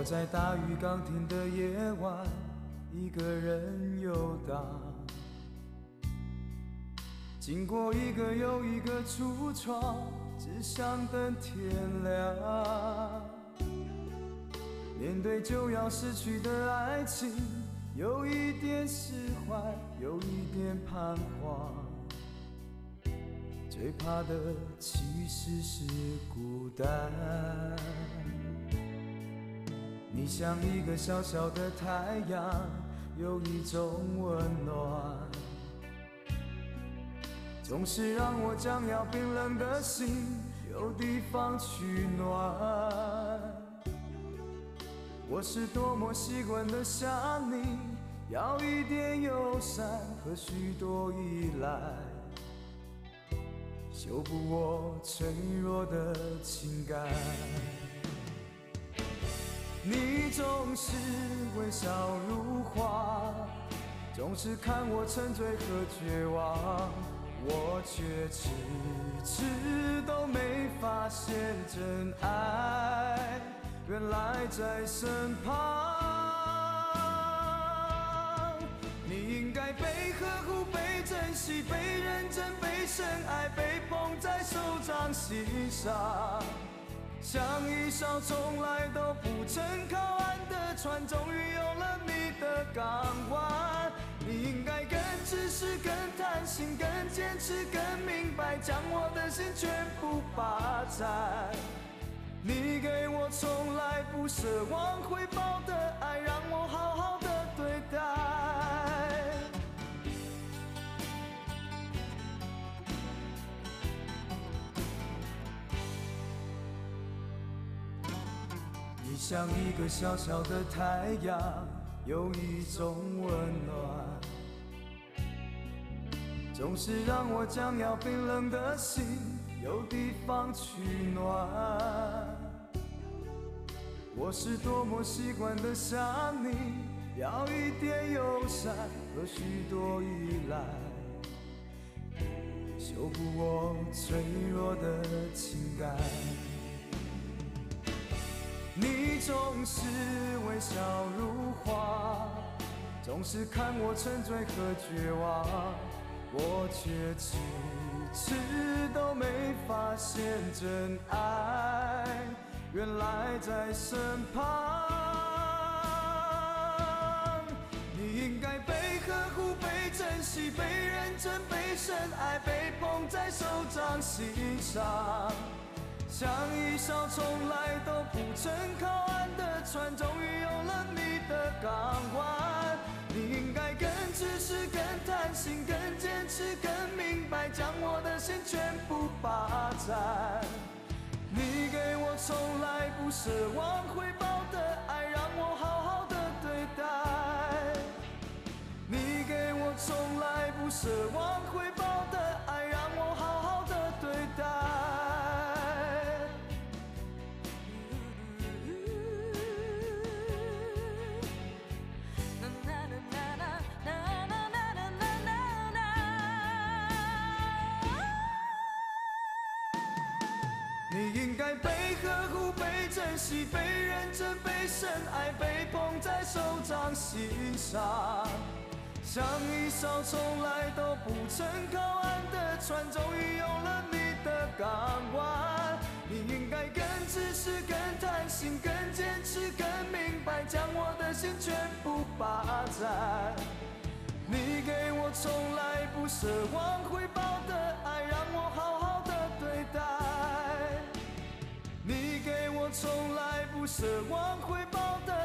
我在大雨刚停的夜晚，一个人游荡，经过一个又一个橱窗，只想等天亮。面对就要失去的爱情，有一点释怀，有一点彷徨。最怕的其实是孤单。你像一个小小的太阳，有一种温暖，总是让我将要冰冷的心有地方取暖。我是多么习惯的想你，要一点友善和许多依赖，修补我脆弱的情感。你总是微笑如花，总是看我沉醉和绝望，我却迟迟都没发现真爱原来在身旁。你应该被呵护、被珍惜、被认真、被深爱、被捧在手掌心上，像一艘从来都不曾靠岸的船，终于有了你的港湾。你应该更自私、更贪心、更坚持、更明白，将我的心全部霸占。你给我从来不奢望回报的爱，让我好好的对待。你像一个小小的太阳，有一种温暖，总是让我将要冰冷的心有地方取暖。我是多么习惯的想你，要一点友善和许多依赖，修补我脆弱的情感。你总是微笑如花，总是看我沉醉和绝望，我却迟迟都没发现真爱原来在身旁。你应该被呵护、被珍惜、被认真、被深爱、被捧在手掌心上，像一艘从来都不曾靠岸的船，终于有了你的港湾。你应该更自私、更贪心、更坚持、更明白，将我的心全部霸占。你给我从来不奢望回报的爱，让我好好的对待。你给我从来不奢望回报的爱，让我好好的对待。你应该被呵护、被珍惜、被认真、被深爱、被捧在手掌心上，像一艘从来都不曾靠岸的船，终于有了你的港湾。你应该更自私、更贪心、更坚持、更明白，将我的心全部霸占。你给我从来不奢望回报的爱，让我好好的对待。你给我从来不奢望回报的